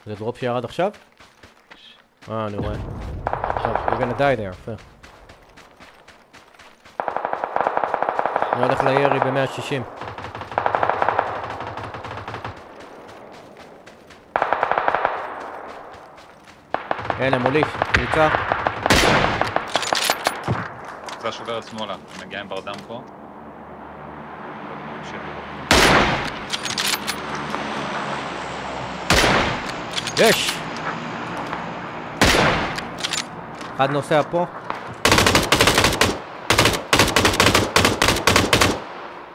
זה דרופ שירד עכשיו? אני רואה. עכשיו, you're gonna die there, יפה. אני הולך לירי ב-160. הנה, מוליך, קבוצה. קבוצה שוברת שמאלה, מגיעה עם ברדם פה. יש! אחד נוסע פה.